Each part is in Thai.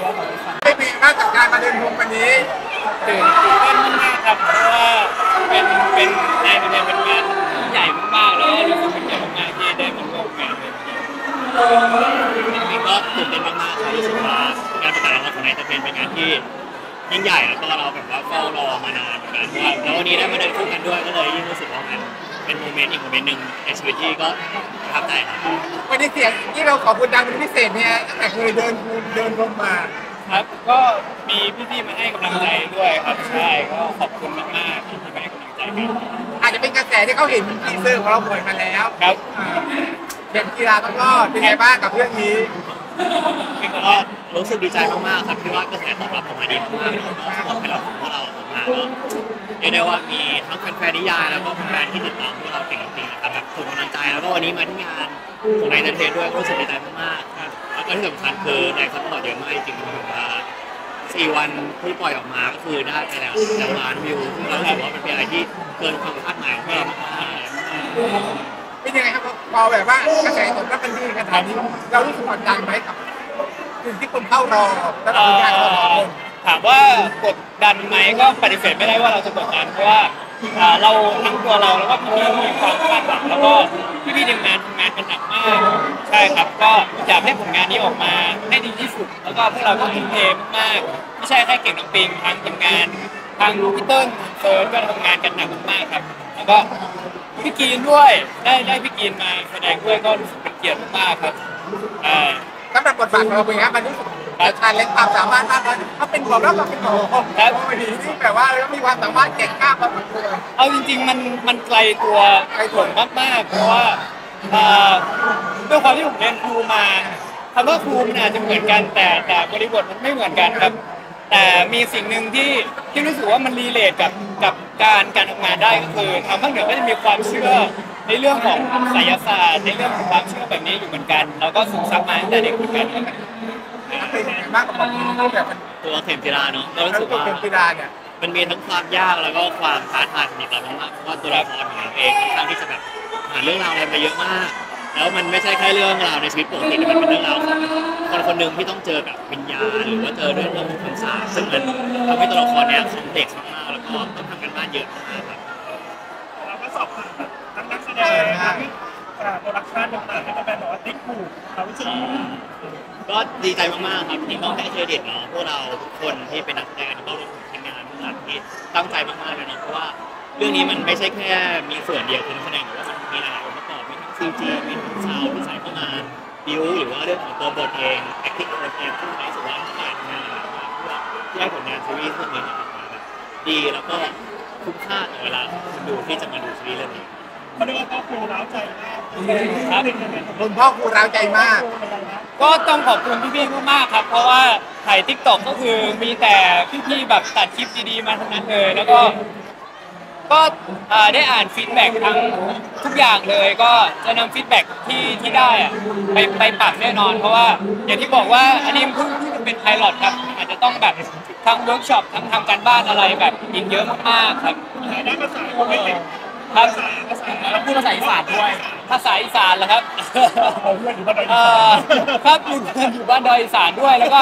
ว่าเราได้ฟังไม่มีมาตรการมาเดินพรมวันนี้ตื่นเต้นมากๆครับเพราะว่าเป็นงานเป็นงานที่ใหญ่มากๆแล้วก็รู้สึกเป็นเกียรติมากๆที่ได้มาร่วมงานในนี้จริงๆก็ตื่นเต้นมากๆครับรู้สึกว่างานประกาศรางวัลของนายตะเป็นงานที่ยิ่งใหญ่แล้วก็เราแบบว่าเฝ้ารอมานานเหมือนกันว่าแล้ววันนี้ได้มาเดินคู่กันด้วยก็เลยยิ่งรู้สึกว่ามันเป็นโมเมนต์อีกโมเมนต์หนึ่งในชีวิตที่ก็ประทับใจครับวันนี้เสียงที่เราขอบคุณดังเป็นพิเศษเนี่ยตั้งแต่เคยเดินพรมมาครับก็มีพี่ๆมาให้กำลังใจด้วยครับใช่ก็ขอบคุณมากๆที่มาให้กำลังใจกันอาจจะเป็นกระแสที่เขาเห็นทีเซอร์ของเราบ่อยมาแล้วครับเด็กกีฬาต้องรอดเป็นไงบ้างกับเรื่องนี้ก็รู้สึกดีใจมากๆครับที่ว่ากระแสตอบรับของมันดีมากๆแล้วก็ทำให้เราของเราออกมาก็เรียกได้ว่ามีทั้งแฟนๆนิยายแล้วก็แฟนๆที่ติดตามพวกเราเก่งจริงๆนะครับแบบส่งกำลังใจแล้วก็วันนี้มาที่งานของนายเตเทนด้วยก็รู้สึกดีใจมากๆครับแล้วก็ที่สำคัญคือได้ซัพพอร์ตเยอะมากจริงๆแบบว่า4 วันที่ปล่อยออกมาก็คือได้ไปแล้วล้านวิวซึ่งเรารู้สึกว่ามันเป็นอะไรที่เกินความคาดหมายของเรามากๆเป็นยังไงครับพอแบบว่ากระแสตอบรับมันดีขนาดนี้เรารู้สึกกดดันไหมกับสิ่งที่คนเข้ารอแล้วเราเป็นการรอคนถามว่ากดดันไหมก็ปฏิเสธไม่ได้ว่าเราจะกดดันเพราะว่าเราทั้งตัวเราแล้วก็พี่ๆมีความคาดหวังแล้วก็พี่ๆทีมงานทำงานกันหนักมากใช่ครับก็อยากให้ผลงานนี้ออกมาให้ดีที่สุดแล้วก็พวกเราก็ทุ่มเทมากๆไม่ใช่แค่เก่งน้องปิงทางทีมงานทางพี่เติ้ลเฟิร์นก็ทำงานกันหนักมากครับแล้วก็พี่กีนด้วยได้พี่กีนมาแสดงด้วยก็รู้สึกเป็นเกียรติมากครับสำหรับบทบาทของเราเป็นไงมันรู้สึกจะชาเลนจ์ความสามารถมากเลยเขาเป็นบอกแล้วเราเป็นหมอครับที่แบบว่าเรามีความสามารถเก่งมากครับเอาจริงๆมันไกลตัวผมมากๆเพราะว่าด้วยความที่ผมเรียนครูมาคำว่าครูมันอาจจะเหมือนกันแต่บริบทมันไม่เหมือนกันครับแต่มีสิ่งหนึ่งที่รู้สึกว่ามันรีเลทกับการทำงานได้ก็คือทางภาคเหนือก็จะมีความเชื่อในเรื่องของไสยศาสตร์ในเรื่องของความเชื่อแบบนี้อยู่เหมือนกันเราก็ศึกษามาตั้งแต่เด็กเหมือนกันเป็นยังไงบ้างกับแบบตัวเข็มจีราเนาะเรารู้สึกว่าเข็มจีราเนี่ยมันมีทั้งความยากแล้วก็ความท้าทายสำหรับเรามากเพราะว่าตัวละครของเราเองค่อนข้างที่จะแบบผ่านเรื่องราวอะไรมาเยอะมากแล้วมันไม่ใช่แค่เรื่องราวในชีวิตปกติแต่มันเป็นเรื่องราวของคนคนหนึ่งที่ต้องเจอกับวิญญาณหรือว่าเจอเรื่องของคำสาปซึ่งมันทำให้ตัวละครเนี้ยของเด็กมากๆแล้วก็ต้องทำกันบ้านเยอะมากครับเราก็สอบผ่านทั้งนักแสดงโปรดักชั่นต่างๆให้เป็นแบบว่าติ๊กถูกเรารู้สึกก็ดีใจมากๆครับที่ต้องให้เครดิตเนาะพวกเราทุกคนที่เป็นนักแสดงที่ต้องรวมถึงทีมงานทุกท่านที่ตั้งใจมากๆเลยเนาะเพราะว่าเรื่องนี้มันไม่ใช่แค่มีส่วนเดียวคือนักแสดงหรือว่ามันมีหลายองค์ประกอบมีทั้ง CG มีทั้งซาวด์ที่ใส่เข้ามาบิวหรือว่าเรื่องของตัวบทเอง acting ตัวเองซึ่งในส่วนของการทำงานเพื่อที่ให้ผลงานซีรีส์เรื่องนี้ออกมาแบบดีแล้วก็คุ้มค่าต่อเวลาคนดูที่จะมาดูซีรีส์เรื่องนี้เขาเรียกว่าพ่อครูร้าวใจมากครับคุณพ่อครูร้าวใจมากก็ต้องขอบคุณพี่ๆมากๆครับเพราะว่าถ่าย TikTok ก็คือมีแต่พี่ๆแบบตัดคลิปดีๆมาทั้งนั้นเลยแล้วก็ได้อ่านฟีดแบ็กทั้งทุกอย่างเลยก็จะนำฟีดแบ็กที่ได้ไปปรับแน่นอนเพราะว่าอย่างที่บอกว่าอันนี้เพิ่งจะเป็นไพลอตครับอาจจะต้องแบบทั้งเวิร์กช็อปทั้งทำการบ้านอะไรแบบอีกเยอะมากๆครับได้ภาษาไม่ติดครับแล้วพูดภาษาอีสานด้วยภาษาอีสานเหรอครับครับอยู่บ้านดอยอีสานด้วยแล้วก็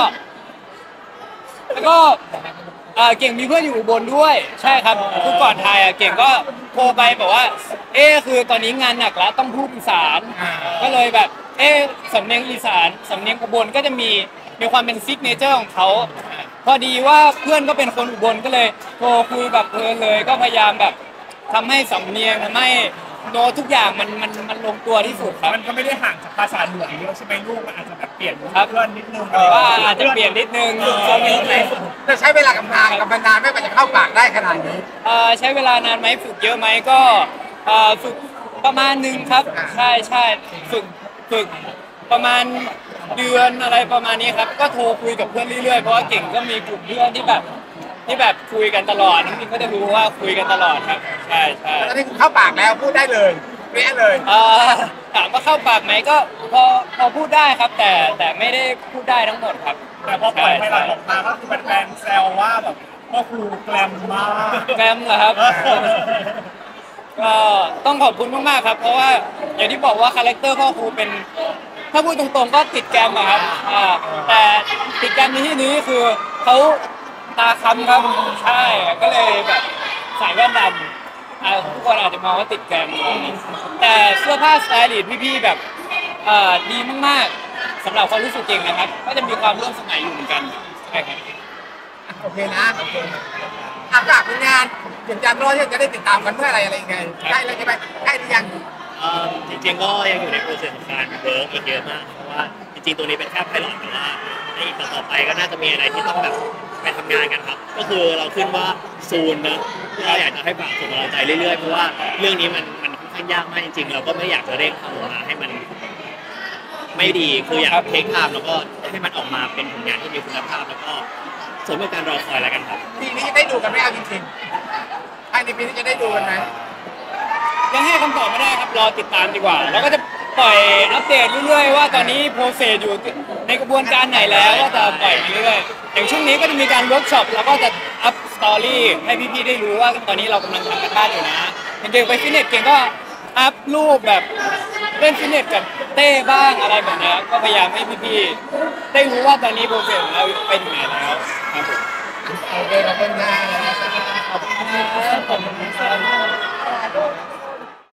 เก่งมีเพื่อนอยู่อุบลด้วยใช่ครับคือก่อนถ่ายเก่งก็โทรไปบอกว่าคือตอนนี้งานหนักแล้วต้องพูดอีสานก็เลยแบบสำเนียงอีสานสำเนียงอุบลก็จะมีความเป็นซิกเนเจอร์ของเขาพอดีว่าเพื่อนก็เป็นคนอุบลก็เลยโทรคุยแบบเพลินเลยก็พยายามแบบทำให้สำเนียงทำให้โน้ตทุกอย่างมันลงตัวที่สุดครับมันก็ไม่ได้ห่างจากภาษาเหนือเยอะใช่ไหมลูกมันอาจจะแบบเปลี่ยนเพื่อนนิดนึงว่าอาจจะเปลี่ยนนิดนึงจะใช้เวลากับนานไม่กว่าจะเข้าปากได้ขนาดนี้ใช้เวลานานไหมฝึกเยอะไหมก็ฝึกประมาณนึงครับใช่ฝึกประมาณเดือนอะไรประมาณนี้ครับก็โทรคุยกับเพื่อนเรื่อยๆเพราะว่าเก่งก็มีกลุ่มเพื่อนที่แบบคุยกันตลอดน้องพิงก็จะรู้ว่าคุยกันตลอดครับใช่ตอนนี้เข้าปากแล้วพูดได้เลยเป๊ะเลยถามว่าเข้าปากไหมก็พอพูดได้ครับแต่ไม่ได้พูดได้ทั้งหมดครับแต่พอปล่อยไปหลังออกมาก็คือแฟนแซวว่าแบบพ่อครูแกลมมากแกลมเหรอครับก็ต้องขอบคุณมากๆครับเพราะว่าอย่างที่บอกว่าคาแรคเตอร์พ่อครูเป็นถ้าพูดตรงๆก็ติดแกรมอะครับแต่ติดแกรมในที่นี้คือเขาตาค้ำครับใช่ก็เลยแบบใส่แว่นดำทุกคนอาจจะมองว่าติดแกรมแต่เสื้อผ้าสไตลิสต์พี่ๆแบบดีมากๆสำหรับความรู้สึกจริงนะครับก็จะมีความร่วมสมัยอยู่เหมือนกันใช่ครับโอเคนะโอเคฝากผลงานถึงจานรอที่จะได้ติดตามกันเมื่ออะไรยังไงใกล้แล้วใช่ไหมใกล้หรือยังจริงๆก็ยังอยู่ในโปรเซสของการเวิร์กอีกเยอะมากเพราะว่าจริงๆตัวนี้เป็นแค่ไพลอตแต่ว่าในอีกต่อไปก็น่าจะมีอะไรที่ต้องแบบไปทำงานกันครับก็คือเราขึ้นว่าซูนนะเราอยากจะให้ฝากส่งกำลังใจเรื่อยๆเพราะว่าเรื่องนี้มันค่อนข้างยากมากจริงๆเราก็ไม่อยากจะเร่งทำออกมาให้มันไม่ดีคืออยากเทคไทม์แล้วก็ให้มันออกมาเป็นผลงานที่มีคุณภาพแล้วก็สมกับการรอคอยแล้วกันครับปีนี้ได้ดูกันไหมเอาจริงๆภายในปีนี้จะได้ดูกันไหมยังให้คำตอบไม่ได้ครับรอติดตามดีกว่าแล้วก็จะปล่อยอัปเดตเรื่อยๆว่าตอนนี้โปรเซสอยู่ในกระบวนการไหนแล้วก็จะปล่อยไปเรื่อยๆอย่างช่วงนี้ก็จะมีการเวิร์กช็อปแล้วก็จะอัพสตอรี่ให้พี่ๆได้รู้ว่าตอนนี้เรากำลังทำกันบ้านอยู่นะอย่างเก่งไปฟิตเนสเก่งก็อัพรูปแบบเล่นฟิตเนสกับเต้บ้างอะไรแบบนี้ก็พยายามให้พี่ๆได้รู้ว่าตอนนี้โปรเซสของเราไปถึงไหนแล้วครับผมโอเคขอบคุณนะขอบคุณครับ